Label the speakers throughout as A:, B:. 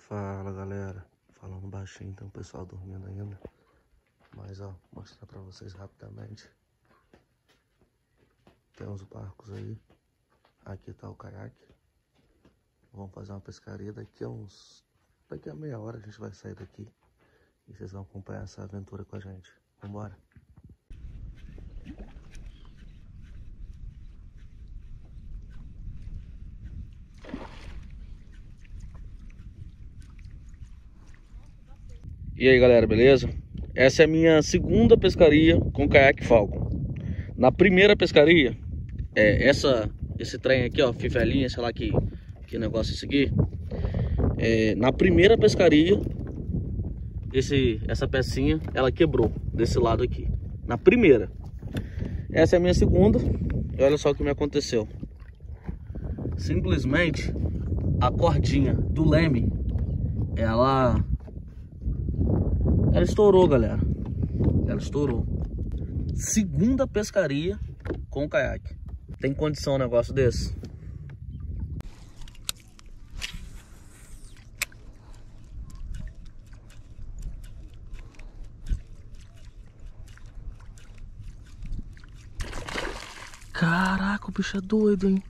A: Fala galera, falando baixinho, tem o pessoal dormindo ainda. Mas ó, mostrar pra vocês rapidamente. Tem uns barcos aí. Aqui tá o caiaque. Vamos fazer uma pescaria daqui a meia hora a gente vai sair daqui. E vocês vão acompanhar essa aventura com a gente. Vambora. E aí galera, beleza? Essa é a minha segunda pescaria com caiaque Falcon. Na primeira pescaria, esse trem aqui, ó, fivelinha, sei lá que negócio é esse aqui. Na primeira pescaria, essa pecinha, ela quebrou desse lado aqui. Na primeira. Essa é a minha segunda. E olha só o que me aconteceu. Simplesmente a cordinha do leme, ela estourou, galera. Ela estourou. Segunda pescaria com caiaque. Tem condição um negócio desse? Caraca, o bicho é doido, hein?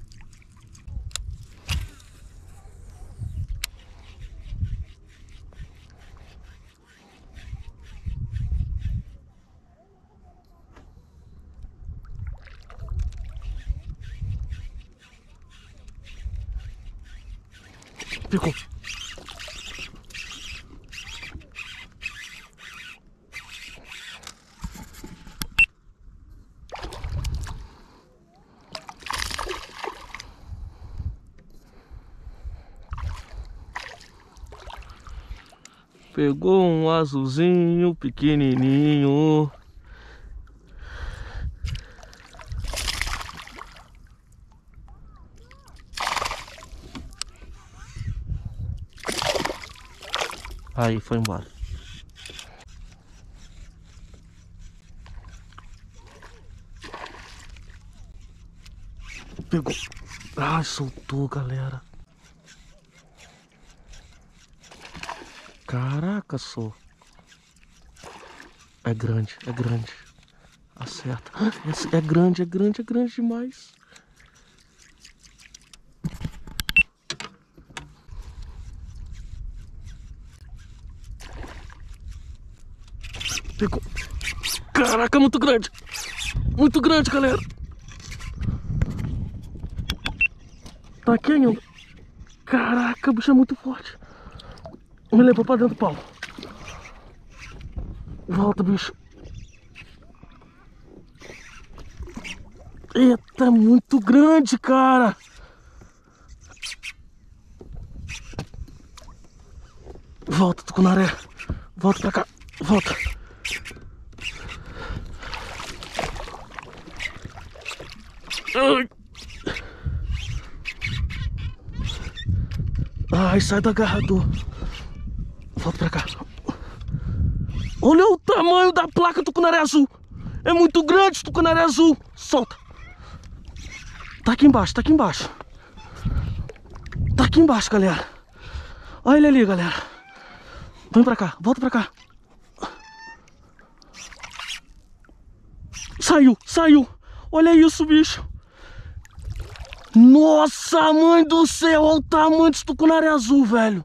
A: Picou. Pegou um azulzinho pequenininho. Aí, foi embora. Pegou. Ai, soltou, galera. Caraca, só. É grande, é grande. Acerta. Esse é grande, é grande, é grande demais. Pegou. Caraca, muito grande. Muito grande, galera. Tá aqui ainda. Caraca, o bicho é muito forte. Me levou pra dentro do pau. Volta, bicho. Eita, é muito grande, cara. Volta, tucunaré. Volta pra cá. Volta. Ai, sai do agarrador. Volta pra cá. Olha o tamanho da placa tucunaré azul. É muito grande, tucunaré azul. Solta. Tá aqui embaixo, tá aqui embaixo. Tá aqui embaixo, galera. Olha ele ali, galera. Vem pra cá, volta pra cá. Saiu, saiu. Olha isso, bicho. Nossa, mãe do céu. Olha o tamanho desse tucunaré azul, velho.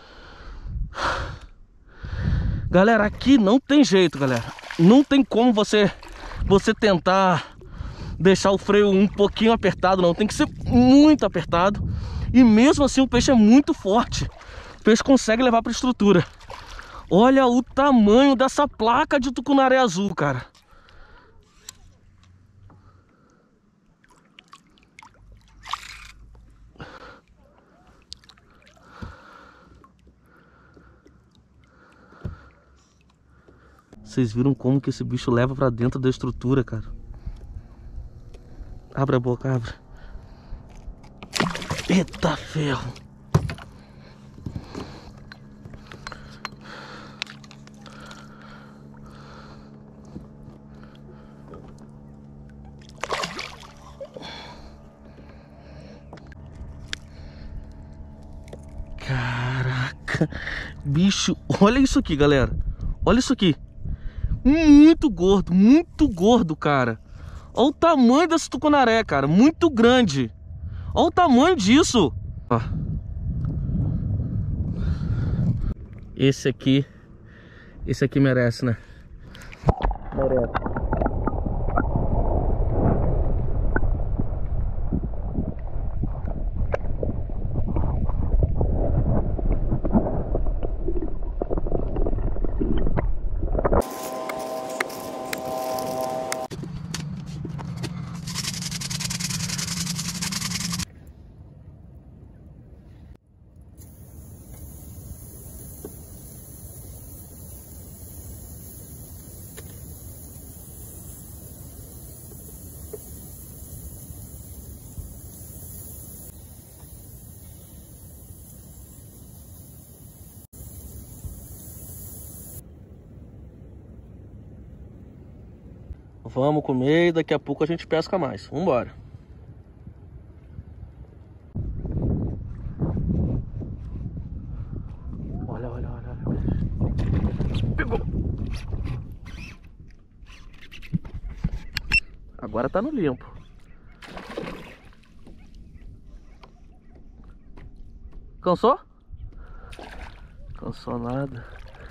A: Galera, aqui não tem jeito, galera. Não tem como você tentar deixar o freio um pouquinho apertado, não. Tem que ser muito apertado. E mesmo assim o peixe é muito forte. O peixe consegue levar pra estrutura. Olha o tamanho dessa placa de tucunaré azul, cara. Vocês viram como que esse bicho leva pra dentro da estrutura, cara? Abre a boca, abre. Eita ferro. Caraca. Caraca, bicho, olha isso aqui, galera. Olha isso aqui. Muito gordo, cara. Olha o tamanho desse tucunaré, cara. Muito grande. Olha o tamanho disso. Ó. Esse aqui merece, né? Merece. Vamos comer e daqui a pouco a gente pesca mais. Vambora. Olha. Pegou. Agora tá no limpo. Cansou? Cansou nada.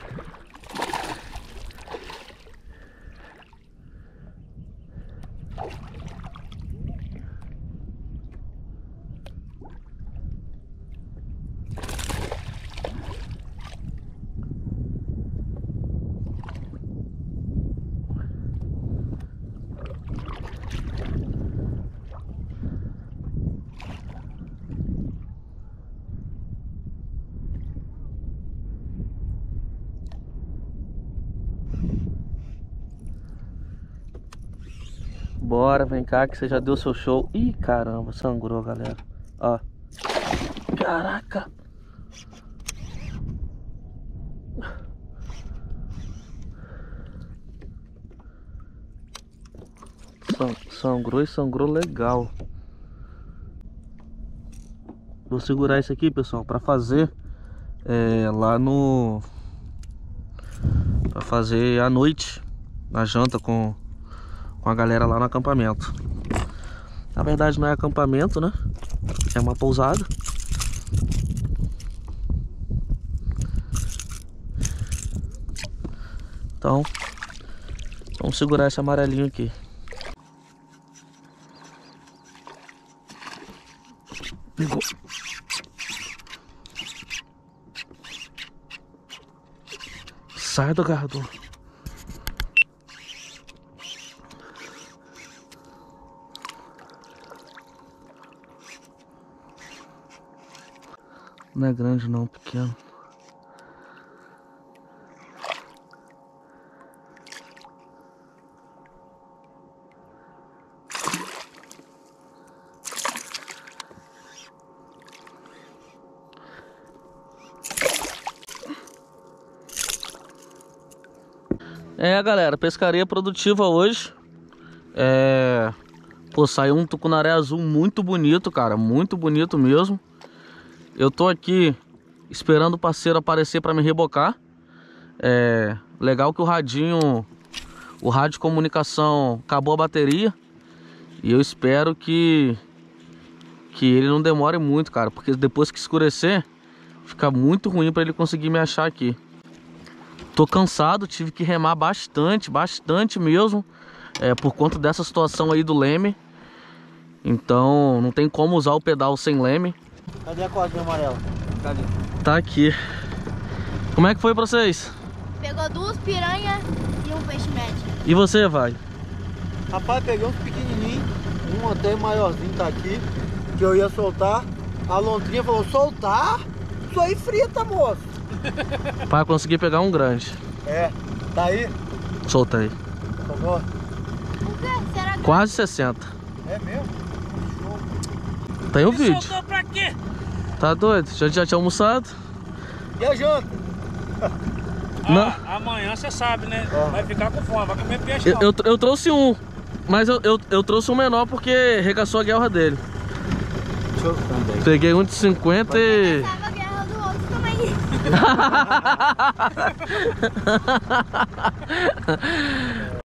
A: Bora, vem cá que você já deu seu show. Ih, caramba, sangrou, galera. Ó. Caraca. Sangrou e sangrou legal. Vou segurar isso aqui, pessoal, pra fazer lá no... Pra fazer à noite, na janta com a galera lá no acampamento. Na verdade não é acampamento, né? É uma pousada. Então, vamos segurar esse amarelinho aqui. Pegou. Sai do agarrador. Não é grande não, pequeno. Galera, pescaria produtiva hoje. Pô, saiu um tucunaré azul muito bonito, cara. Muito bonito mesmo. Eu tô aqui esperando o parceiro aparecer para me rebocar. Legal que o rádio de comunicação acabou a bateria. E eu espero que ele não demore muito, cara. Porque depois que escurecer, fica muito ruim para ele conseguir me achar aqui. Tô cansado, tive que remar bastante mesmo. Por conta dessa situação aí do leme. Então não tem como usar o pedal sem leme.
B: Cadê a cordinha amarela? Cadê?
A: Tá aqui. Como é que foi pra vocês?
C: Pegou 2 piranhas e um peixe médio.
A: E você, vai?
B: Rapaz, peguei uns pequenininhos, um até maiorzinho tá aqui, que eu ia soltar. A lontrinha falou, soltar? Isso aí frita, moço.
A: Pra conseguir pegar um grande.
B: Tá aí?
A: Soltei.
B: Soltou?
C: Por quê? Será que...
A: Quase 60.
B: É mesmo?
A: Tem o vídeo.
D: Soltou pra quê?
A: Tá doido? Já tinha almoçado?
B: E a janta?
A: Não.
D: Amanhã você sabe, né? Vai ficar com fome, vai comer peixe não.
A: Eu trouxe um, mas eu trouxe um menor porque regaçou a guerra dele.
B: Deixa eu também.
A: Peguei um de 50 e...
C: Essa é a guerra do outro tamanho.